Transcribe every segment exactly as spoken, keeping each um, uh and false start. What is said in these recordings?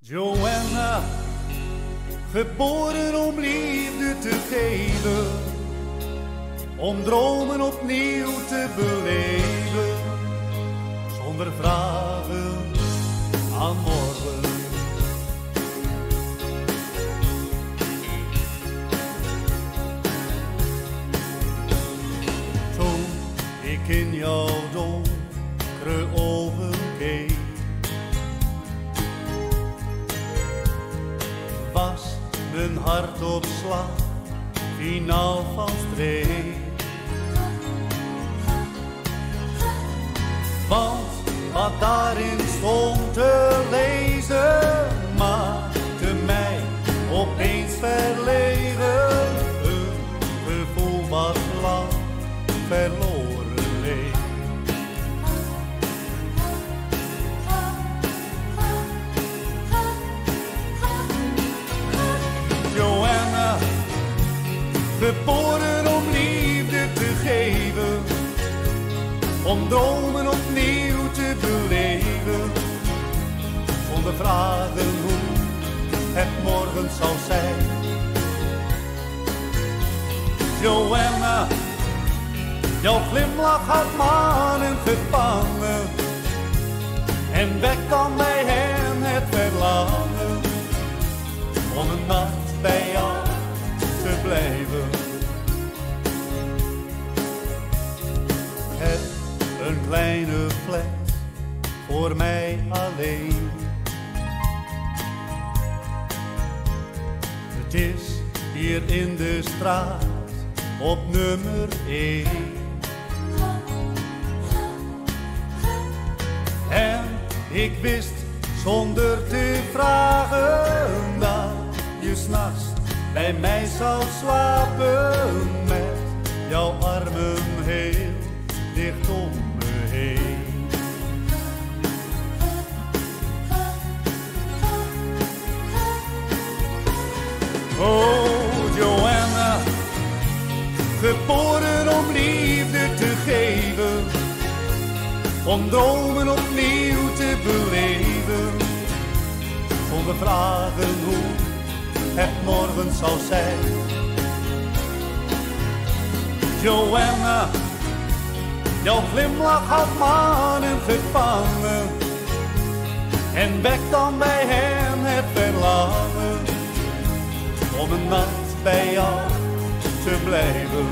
Joanna, geboren om liefde te geven, om dromen opnieuw te beleven, zonder vragen aan morgen. Toen ik in jouw donkere ogen keek, was mijn hart op slag, finaal van streek. Want wat daarin stond te lezen, maakte mij opeens verlegen. Een gevoel wat lang verloren leek. Joanna, geboren om liefde te geven, om dromen opnieuw te beleven, zonder vragen hoe het morgen zal zijn. Joanna, jouw glimlach houdt mannen gevangen en wekt dan bij hen het verlangen om een nacht bij jou te blijven. Het een kleine flat voor mij alleen. Het is hier in de straat op nummer één. En ik wist zonder te vragen dat je 's nachts bij mij zou slapen, met jouw armen heel dicht om me heen. Oh Joanna, geboren om liefde te geven, om dromen opnieuw te beleven, zonder vragen hoe het morgen zal zijn. Joanna, jouw glimlach houdt mannen gevangen en wekt dan bij hen het verlangen om een nacht bij jou te blijven.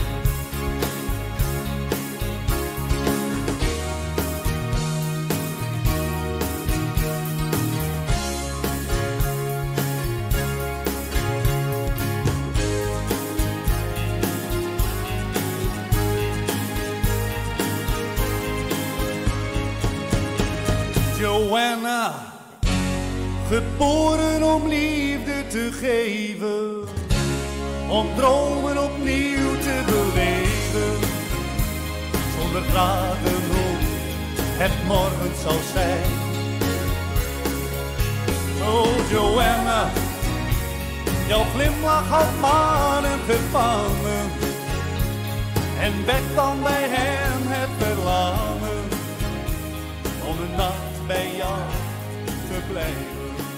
Joanna, geboren om liefde te geven, om dromen opnieuw te beleven, zonder vragen hoe het morgen zal zijn. Oh Joanna, jouw glimlach houdt mannen gevangen en wekt dan bij hen het verlangen om een nacht bij jou te blijven.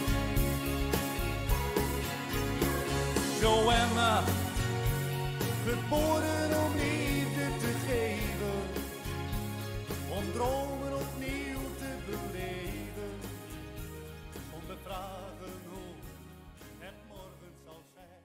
Joanna, geboren om liefde te geven, om dromen opnieuw te beleven, zonder vragen hoe het morgen zal zijn.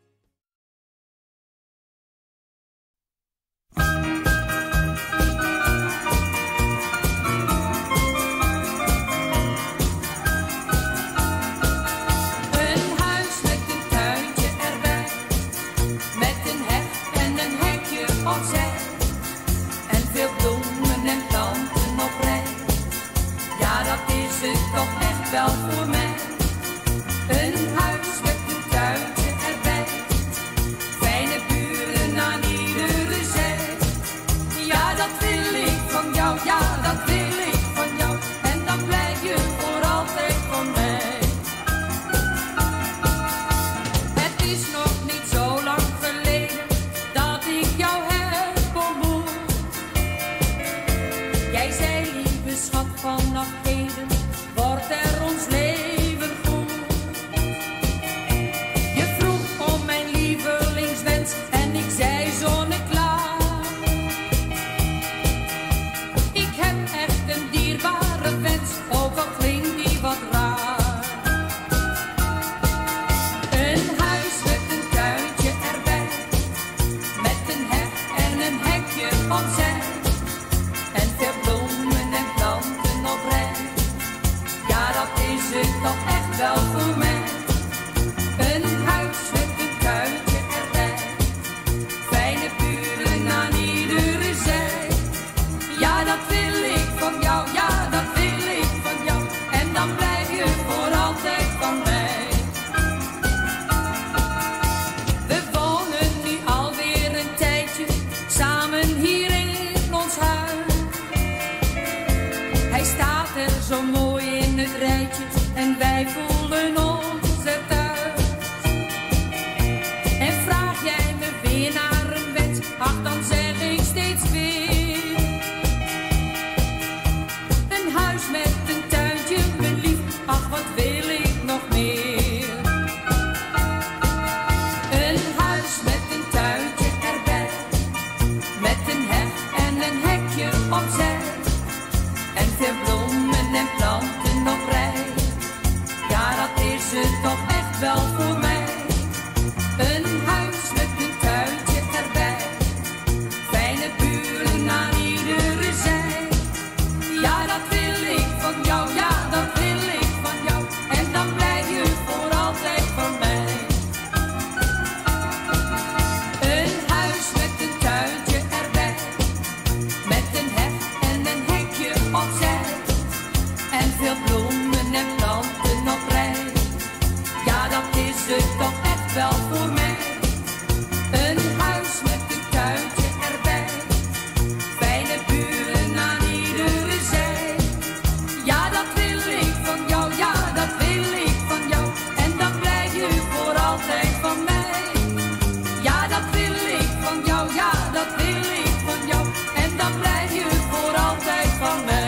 Toch echt wel voor mij. Een huis met een tuintje erbij. Fijne buren aan iedere zij. Ja, dat wil ik van jou, ja, dat wil ik van jou. En dan blijf je voor altijd van mij. Het is nog niet zo lang geleden dat ik jou heb ontmoet. Jij zei, lieve schat, vanaf heden wordt er ons leven het toch echt wel voor mij. Een huis met een tuintje erbij. Fijne buren aan iedere zij. Ja, dat wil ik van jou, ja, dat wil ik van jou. En dan blijf je voor altijd van mij. We wonen nu alweer een tijdje samen hier in ons huis. Hij staat er zo mooi in het rijtje en wij voelen ons er thuis. En vraag jij me weer naar een wens, ach dan zeg ik steeds weer. Een huis met een tuintje, mijn lief, ach wat wil ik nog meer. Een huis met een tuintje erbij, met een heg en een hekje opzij. En veel bloemen en planten op rij. Ja, dat is het toch echt wel voor mij. Een huis met een tuintje erbij. Fijne buren aan iedere zij. Ja, dat wil ik van jou, ja, dat wil ik van jou. En dan blijf je voor altijd van mij. Een huis met een tuintje erbij. Met een heg en een hekje opzij. En veel bloemen en planten op rij. Ja, dat is het toch echt wel voor mij. Een huis met een tuintje erbij. Fijne buren aan iedere zij. Ja, dat wil ik van jou, ja, dat wil ik van jou. En dan blijf je voor altijd van mij. Ja, dat wil ik van jou, ja, dat wil ik van jou. En dan blijf je voor altijd van mij.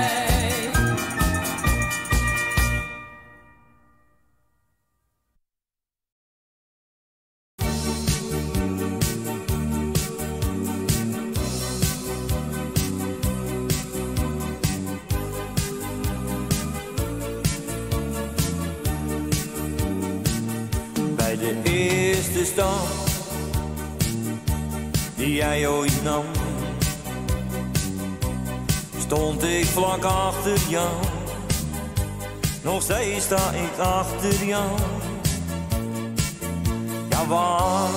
Bij de eerste stap die jij ooit nam, stond ik vlak achter jou. Nog steeds sta ik achter jou. Ja, wat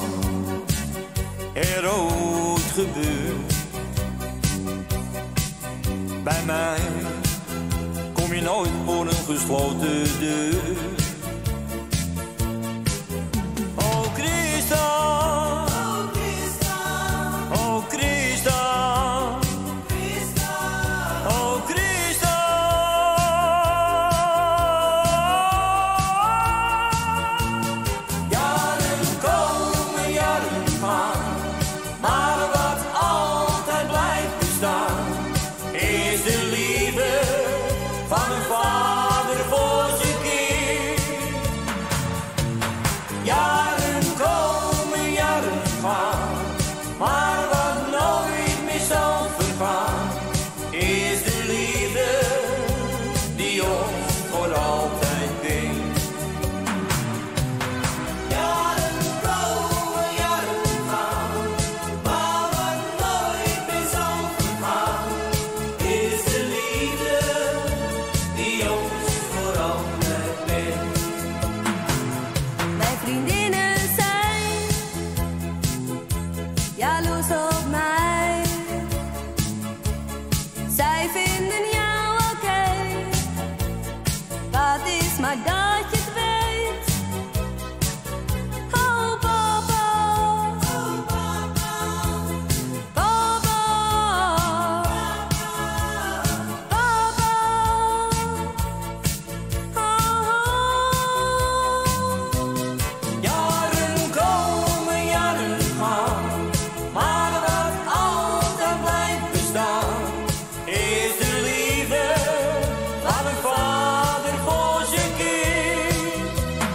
er ooit gebeurt, bij mij kom je nooit voor een gesloten deur. Oh Christa, oh Christa, oh Christa, oh Christa. Jaren komen, jaren gaan, maar wat altijd blijft bestaan is de liefde van een vader voor zijn kind. Jaren komen, jaren gaan, maar wat nooit meer zal vergaan is de liefde die ons voor altijd bindt. Jaren komen, jaren gaan, maar wat nooit meer zal vergaan is de liefde die ons voor altijd bindt. Mijn vriendinnen zijn jaloers op mij. Zij vinden jou oké. Wat is maar dat je het weet. Oh papa, oh papa, papa, papa, oh. Jaren komen, jaren gaan, maar wat altijd blijft bestaan is de liefde van een vader voor zijn kind.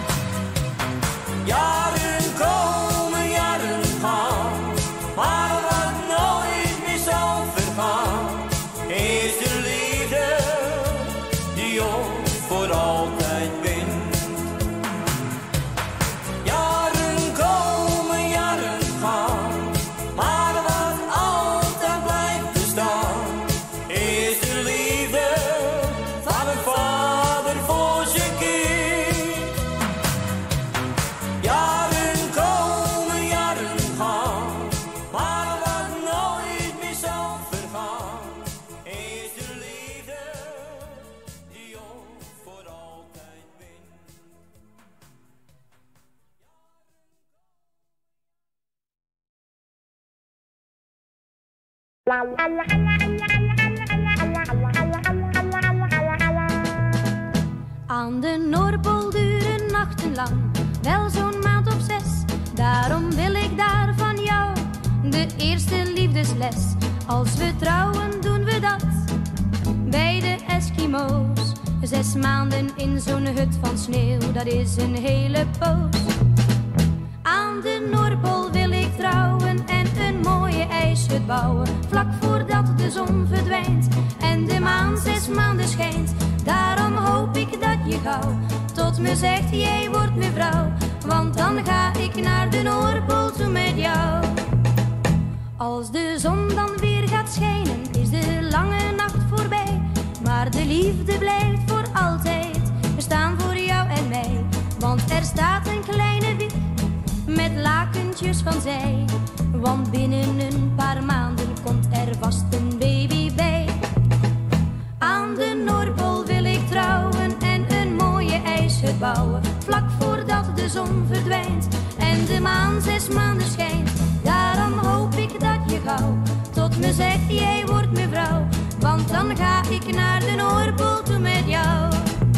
Jaren komen, jaren gaan, maar wat nooit meer zal vergaan is de liefde die ons voor altijd bindt. Jaren komen, jaren gaan, maar wat altijd blijft bestaan is de liefde van een vader voor zijn Aan de Noordpool duren nachten lang, wel zo'n maand of zes. Daarom wil ik daar van jou de eerste liefdesles. Als we trouwen doen we dat bij de Eskimo's. Zes maanden in zo'n hut van sneeuw, dat is een hele poos. Aan de Noordpool wil ik trouwen en een mooie ijshut bouwen. Vlak voordat de zon verdwijnt en de maan zes maanden schijnt. Daarom hoop ik dat je gauw tot me zegt, jij wordt mijn vrouw. Want dan ga ik naar de Noordpool toe met jou. Als de zon dan weer gaat schijnen, is de lange nacht voorbij. Maar de liefde blijft voor altijd bestaan voor jou en mij. Want er staat een kleine wieg met lakentjes van zij. Want binnen een paar maanden komt er vast een baby bij. Aan de Noordpool wil ik trouwen en een mooie ijshut bouwen. Vlak voordat de zon verdwijnt en de maan zes maanden schijnt. Daarom hoop ik dat je gauw tot me zegt, jij wordt mijn vrouw. Want dan ga ik naar de Noordpool toe met jou.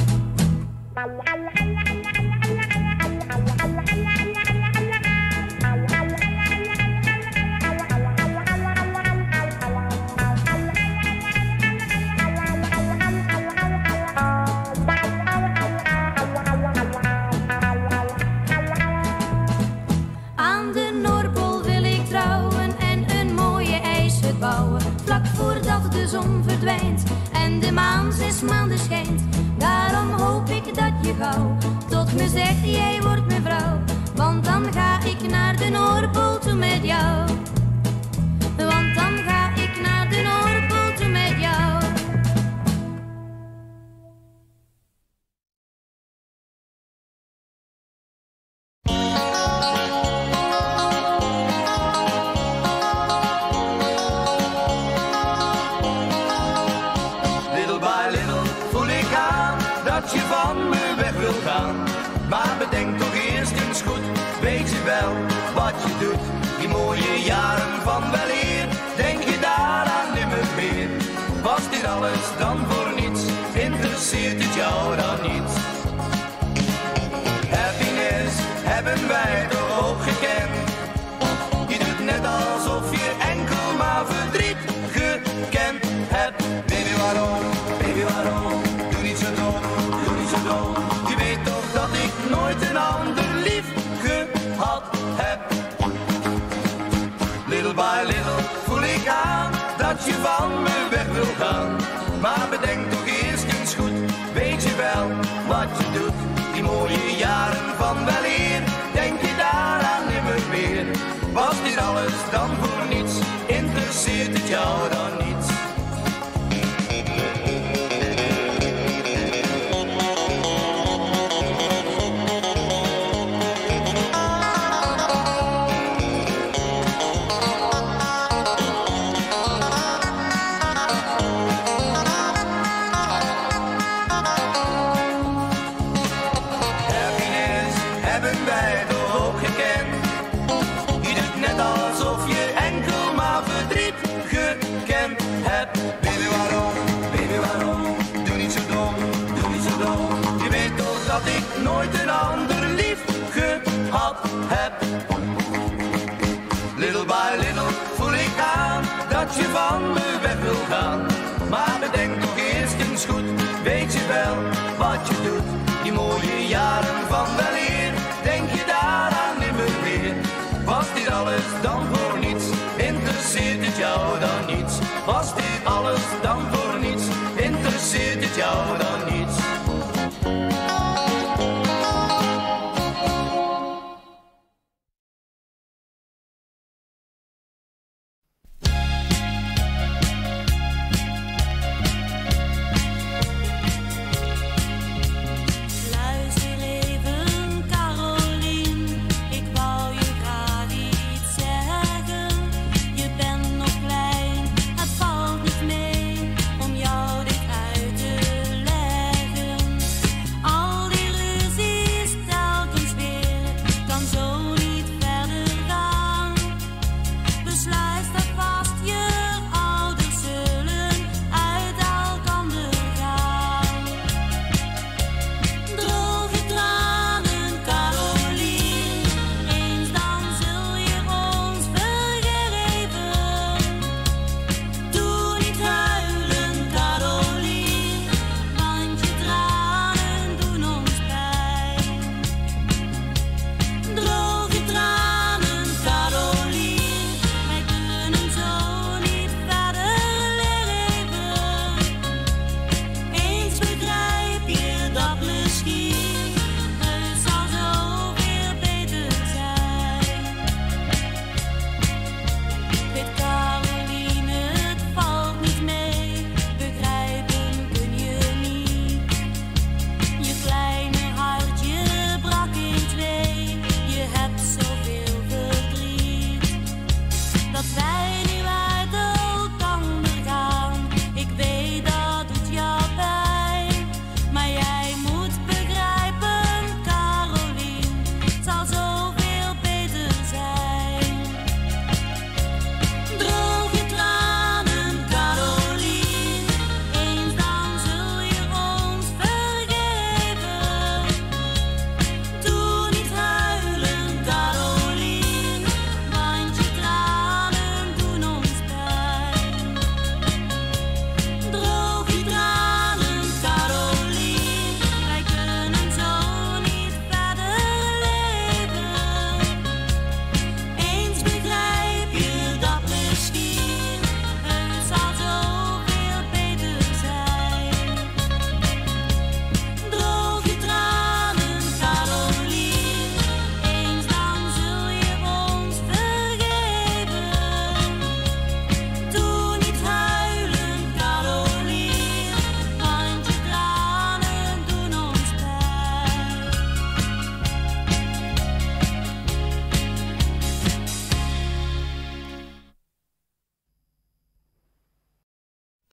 Aan de Noordpool wil ik trouwen en een mooie ijshut bouwen. Vlak voordat de zon verdwijnt en de maan zes maanden schijnt. Daarom hoop ik dat je gauw tot me zegt, jij wordt mijn vrouw. Want dan ga ik naar de Noordpool toe met jou. Want dan ga ik naar de Noordpool toe met jou. Dat je van me weg wil gaan, maar bedenk toch eerst eens goed. Weet je wel wat je doet? Die mooie jaren van weleer, denk je daaraan nimmer meer? Was dit alles dan voor niets? Interesseert het jou dan niet? Happiness hebben wij toch ook gekend. Je doet net alsof je enkel maar verdriet gekend hebt. Baby waarom, baby waarom, doe niet zo dom. Je weet toch dat ik nooit een ander lief gehad heb. Little by little voel ik aan dat je van me weg wil gaan. Maar bedenk toch eerst eens goed, weet je wel wat je doet? Die mooie jaren van weleer, denk je daaraan nimmer meer? Was dit alles dan voor niets? Interesseert het jou dan niet? Nooit een ander lief gehad heb. Little by little voel ik aan dat je van me weg wil gaan. Maar bedenk toch eerst eens goed, weet je wel wat je doet?